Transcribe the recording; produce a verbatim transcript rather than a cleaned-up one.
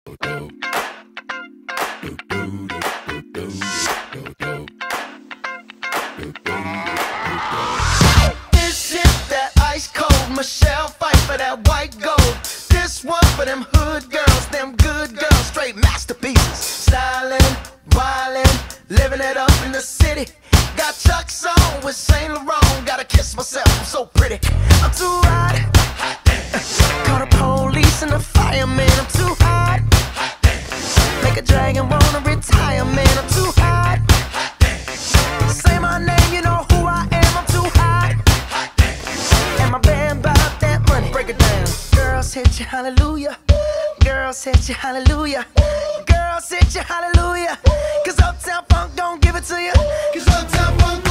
This shit that ice cold, Michelle fight for that white gold. This one for them hood girls, them good girls, straight masterpieces. Stylin', wildin', living it up in the city. Got Chuck's on with Saint Laurent, gotta kiss myself, I'm so pretty. I'm too hot. Call the police and the fireman, I'm too hot. Make a dragon wanna retire, man, I'm too hot. Say my name, you know who I am, I'm too hot. And my band bought that money, break it down. Girls hit you, hallelujah. Girls hit you, hallelujah. Girls hit you, hallelujah. Cause Uptown Funk don't give it to you. Cause Uptown Funk